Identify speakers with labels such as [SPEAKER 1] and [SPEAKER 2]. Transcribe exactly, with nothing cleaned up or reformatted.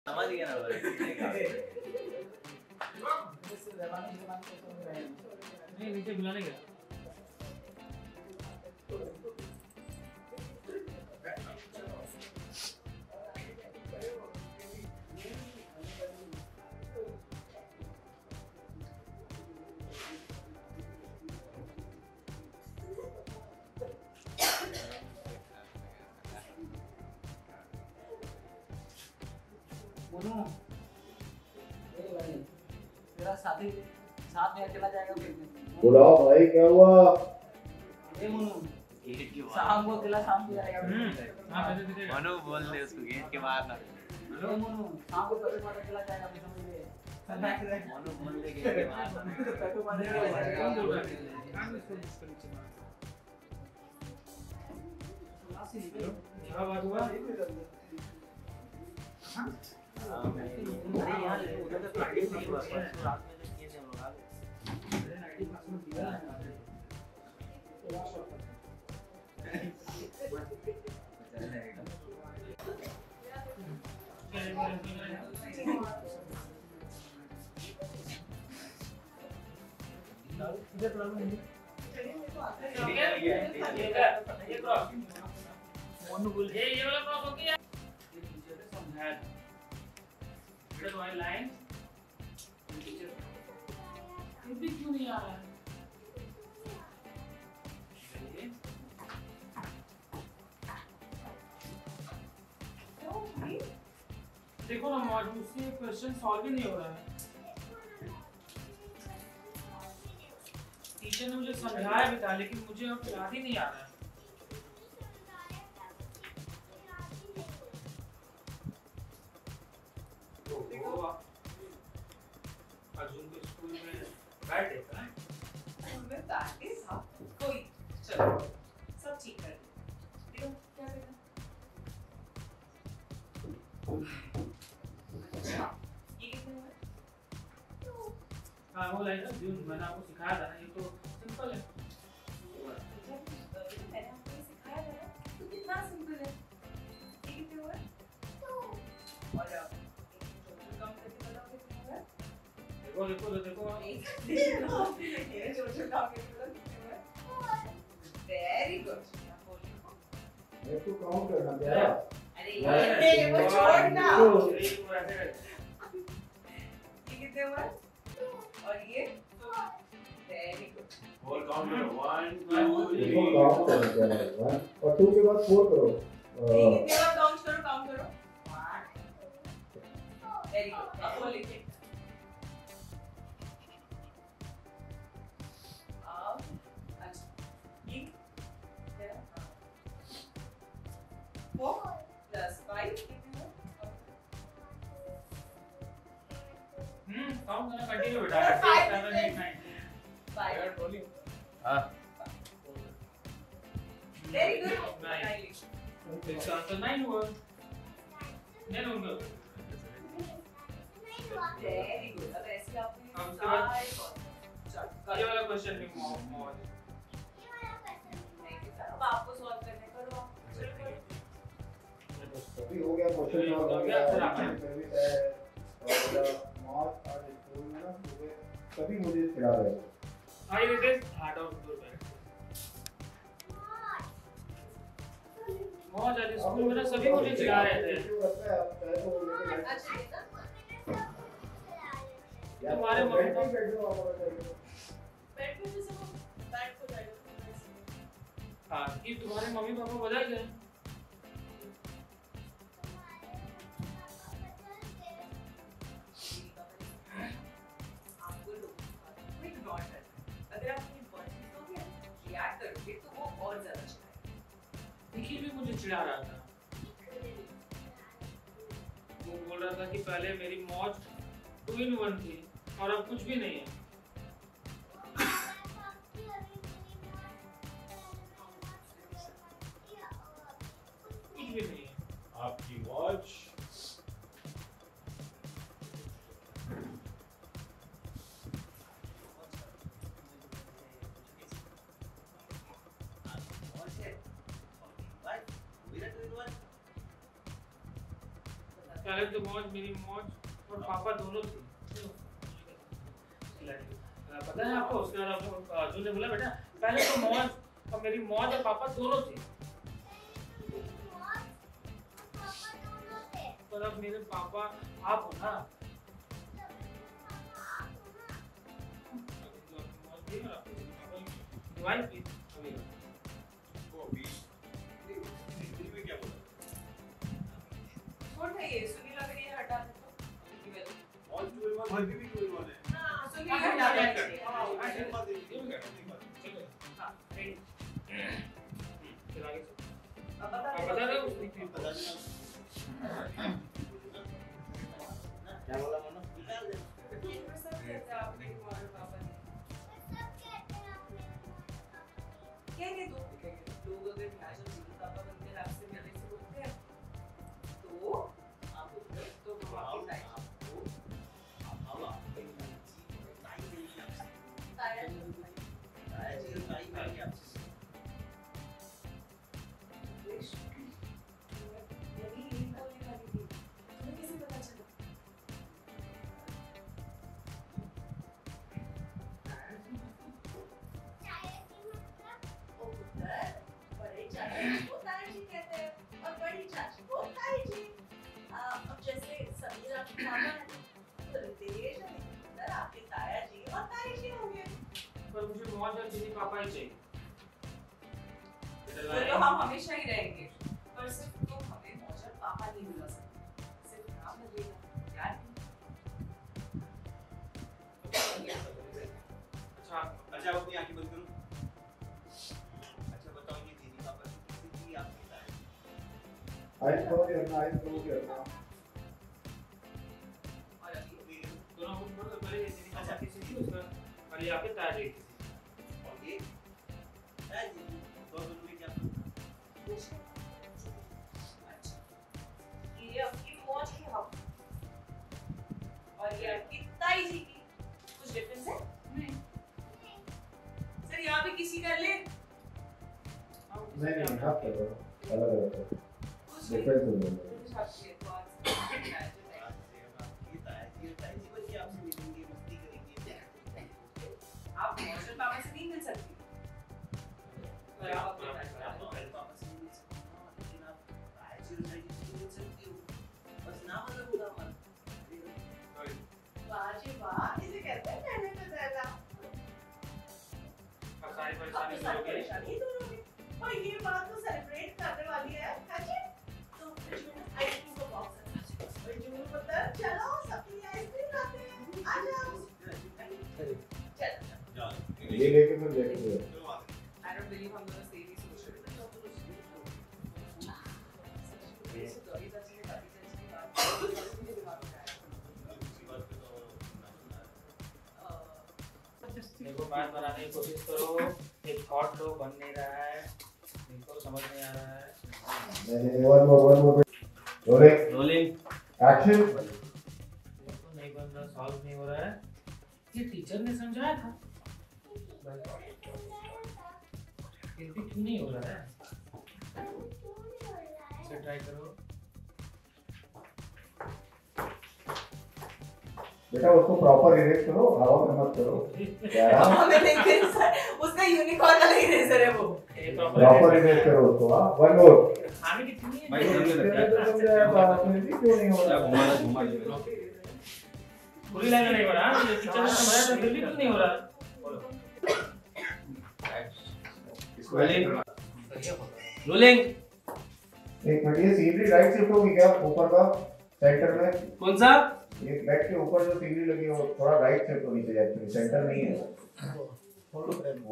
[SPEAKER 1] समझ गया ना भाई
[SPEAKER 2] नहीं नीचे बुलाने गया
[SPEAKER 3] तेरा साथी साथ में अकेला जाएगा फिर
[SPEAKER 4] बुलाओ भाई क्या हुआ
[SPEAKER 3] ए मनु शाम को अकेला शाम को जाएगा
[SPEAKER 2] हां पैसे दे
[SPEAKER 1] मनु बोल दे उसको गेट के बाहर ना
[SPEAKER 3] ए मनु शाम को कभी मत अकेला जाएगा फिर समझ ले
[SPEAKER 1] मनु बोल दे गेट के बाहर ना
[SPEAKER 3] कभी मत
[SPEAKER 2] कौन बोल रहा है काम इसको इसको नीचे मार क्या बात हुआ
[SPEAKER 1] हां मैं अरे यार उधर तो प्रैक्टिस नहीं हुआ परसों रात में जो किए थे हम लोग आज
[SPEAKER 2] नाइंटी परसेंट दिया इधर प्रॉब्लम है
[SPEAKER 3] मोनू बोल
[SPEAKER 2] ये ये वाला क्रॉस हो गया ये टीचर ने समझाया इधर वाली लाइन टीचर ये भी क्यों नहीं आ रहा है देखो ना मॉड मुझसे क्वेश्चन सॉल्व ही नहीं हो रहा है टीचर ने मुझे समझाया भी था लेकिन मुझे अब याद ही नहीं आ रहा है अर्जुन को स्कूल में बैठ देता है
[SPEAKER 5] मैं बैठे था कोई चलो सब ठीक कर देखो क्या करना अच्छा ये कितने हुए
[SPEAKER 2] हाँ वो लाइन जो मैंने आपको सिखाया था ना ये तो सिंपल है
[SPEAKER 5] मैंने आपको ये सिखाया था ना तो कितना सिंपल है ये कितने हुए और आप कम करके बताओ कितने हुए
[SPEAKER 2] देखो देखो देखो
[SPEAKER 5] ये छोटे काम के मतलब कितने हुए वेरी गुड
[SPEAKER 4] मेरे को काउंट करना प्यारा
[SPEAKER 5] अरे ये वो छोड़ना
[SPEAKER 2] ये पूरा ऐसे कर
[SPEAKER 5] ये कितने हुए और ये वेरी गुड
[SPEAKER 1] और काउंट करो वन
[SPEAKER 4] इसको काउंट करना प्यारा वन और टू के बाद फोर करो
[SPEAKER 5] ये कितने बार काउंट करो काउंट करो वेरी गुड अब वो लिखिए अब अच्छा ये फोर प्लस फाइव कितने हुए
[SPEAKER 2] हम्म काउंट करना कंटिन्यू बेटा
[SPEAKER 5] Five,
[SPEAKER 2] six seven eight nine
[SPEAKER 5] five
[SPEAKER 1] हां
[SPEAKER 5] वेरी गुड
[SPEAKER 2] Nine. इसका आंसर नाइन हुआ नहीं होगा
[SPEAKER 5] वेरी गुड अब ऐसे आपने
[SPEAKER 2] अब उसके बाद-
[SPEAKER 5] सारे चलो
[SPEAKER 2] ये वाला क्वेश्चन भी मॉड मॉड
[SPEAKER 5] अब आपको सॉल्व करने करो आप चलो करो
[SPEAKER 4] अभी हो गया क्वेश्चन
[SPEAKER 2] हो
[SPEAKER 4] हो
[SPEAKER 2] गया,
[SPEAKER 4] गया
[SPEAKER 2] फिर आप-
[SPEAKER 4] सर्विस है और मॉड आज स्कूल में ना सुबह सभी मुझे चिढ़ा रहे थे
[SPEAKER 2] आई रिटेस्ट हार्ट ऑफ द बैक मौज आज स्कूल में ना सभी मुझे चिढ़ा रहे थे
[SPEAKER 5] अच्छा ये ना
[SPEAKER 2] तुम्हारे मम्मी पापा
[SPEAKER 5] बैठ पे भी सब बैठ को जाएगा
[SPEAKER 2] हाँ कि तुम्हारे मम्मी पापा बदल गए
[SPEAKER 5] आपको लोग को इग्नोर करना अगर आप अपनी बॉडी को भी रिएक्ट करोगे तो वो और ज्यादा चिढ़ाएगा
[SPEAKER 2] निखिल भी मुझे चिढ़ा रहा था वो बोल रहा था कि पहले मेरी मौज टू इन वन थी और अब कुछ भी नहीं है कुछ भी नहीं है
[SPEAKER 1] आपकी वॉच
[SPEAKER 2] पहले तो मौज मेरी मौज और पापा दोनों थे। पता है आपको उसके बाद अर्जुन ने बोला बेटा पहले तो मौज और मेरी मौज और पापा दोनों थे पर अब मेरे पापा आप हो ना। वाइफ भी अभी
[SPEAKER 6] वो अभी हिंदी में क्या बोला?
[SPEAKER 5] छोड़ ना ये सुनील अगर ये हटा दे तो
[SPEAKER 6] और जो एक बार हिंदी भी कोई वाले हैं।
[SPEAKER 5] हां सुनील हटा दे।
[SPEAKER 6] हां एक बात ये
[SPEAKER 2] ठीक है हां रेडी चल आगे चल
[SPEAKER 5] अब बता
[SPEAKER 2] अब बता रहे हो उसने
[SPEAKER 6] बता देना
[SPEAKER 1] क्या बोला मनो? निकाल दे।
[SPEAKER 5] ये सब कहते हैं आपने तुम्हारे पापा ने क्या कह दो लोग अगर फैशन सुनील पापा बनते हैं आपसे मिलने से बोलते हैं तो आपको तो वापस आए
[SPEAKER 6] आपको अब आप ताई मिली आपसे
[SPEAKER 5] ताया
[SPEAKER 6] ताई जी ताई मिली आपसे
[SPEAKER 5] यही यही बोलने वाली थी तुम्हें कैसे पता चला? बड़े चाची को ताई जी कहते हैं और बड़ी चाची को ताई जी। अब जैसे समीर आपके पापा हैं तो रितेश और निकिता आपके ताया जी और ताई जी होंगे।
[SPEAKER 2] पर मुझे मौज और मेरी पापा ही चाहिए।
[SPEAKER 5] वो तो हम हमेशा ही रहेंगे पर सिर्फ तुम हमें मौज और पापा नहीं बुला सकते सिर्फ नाम लगेगा याद
[SPEAKER 2] अच्छा
[SPEAKER 6] अच्छा अपनी आंखें बंद करो। अच्छा बताओ ये दीदी पापा किसी की आपकी ताई
[SPEAKER 4] आइस क्लोज करना, आइस क्लोज करना।
[SPEAKER 5] और अभी
[SPEAKER 2] दोनों को बोलो पहले ये दीदी पापा किसी की उसका और ये आपके ताया जी किसी
[SPEAKER 6] और ये ताई जी दो दोनों में क्या फर्क है?
[SPEAKER 5] अच्छा ये आपकी मौज की हम और ये आपकी ताई जी की कुछ डिफरेंस है? नहीं सर यहाँ भी किसी कर ले
[SPEAKER 4] नहीं नहीं हाथ करो, अलग अलग करो,
[SPEAKER 5] कुछ
[SPEAKER 4] डिफरेंस हो जाएगा।
[SPEAKER 5] कुछ आपकी है, तो आज
[SPEAKER 6] ये ताई जी ताई जी बच्चे आपसे मिलेंगे मस्ती करेंगे
[SPEAKER 5] आप मौज और पापा से नहीं मिल सकती पर आप अपने ताई जी
[SPEAKER 6] आप पापा से मिल सकते हो लेकिन आप ताई जी और ताई जी से मिल सकते हो बस नाम अलग होगा हमारा
[SPEAKER 5] वाह जी वाह इसे कहते हैं कहने पे ज़्यादा
[SPEAKER 2] और सारी
[SPEAKER 5] अब
[SPEAKER 2] परेशानी
[SPEAKER 5] तो
[SPEAKER 2] दूर हो
[SPEAKER 5] सारी
[SPEAKER 2] गई।
[SPEAKER 5] परेशानी दूर हो गई और ये बात तो सेलिब्रेट करने वाली है अच्छा तो आइसक्रीम का बॉक्स है और जून पता चलो सबके लिए आइसक्रीम लाते हैं आ जाओ चलो
[SPEAKER 6] जाओ
[SPEAKER 4] ये लेके फिर देखते हैं।
[SPEAKER 6] चलो आगे
[SPEAKER 5] आई डोंट बिलीव हम दोनों सेम ही सोच रहे थे तो ये तो दौड़ी चाची ने दादी चाची की बात मुझे दिमाग में आया
[SPEAKER 6] उसी बात पे तो
[SPEAKER 2] देखो बात बनाने की कोशिश करो एक थॉट लो बन नहीं रहा है इनको समझ नहीं आ रहा है।
[SPEAKER 4] नहीं नहीं one more one more rolling
[SPEAKER 1] rolling
[SPEAKER 4] action.
[SPEAKER 2] देखो नहीं बन रहा सॉल्व नहीं हो रहा है ये टीचर ने समझाया था फिर भी क्यों नहीं हो रहा है इसे ट्राई करो
[SPEAKER 4] बेटा उसको प्रॉपर इरेज करो, हवा में मत करो। क्या
[SPEAKER 5] हमें नहीं इरेजर उसका यूनिकॉर्न वाला इरेजर है वो
[SPEAKER 2] ये
[SPEAKER 4] प्रॉपर इरेज करो उसको। हाँ वन मोर।
[SPEAKER 2] खाने की कितनी
[SPEAKER 1] भाई,
[SPEAKER 2] है
[SPEAKER 1] जल्दी
[SPEAKER 4] तेरे तो समझाया था, फिर भी क्यों नहीं हो
[SPEAKER 1] क्या
[SPEAKER 4] रहा?
[SPEAKER 1] घुमा रहा घुमा रहा
[SPEAKER 2] पूरी लाइन नहीं हो रहा ये टीचर ने समझाया था फिर भी क्यों नहीं हो रहा बोलो
[SPEAKER 1] रोलिंग रोलिंग
[SPEAKER 4] एक मिनट, ये सीनरी राइट शिफ्ट होगी क्या ऊपर का सेंटर में?
[SPEAKER 1] कौन सा
[SPEAKER 4] ये बेड के ऊपर जो सीनरी लगी है वो थोड़ा राइट शिफ्ट होनी चाहिए, एक्चुअली सेंटर नहीं है।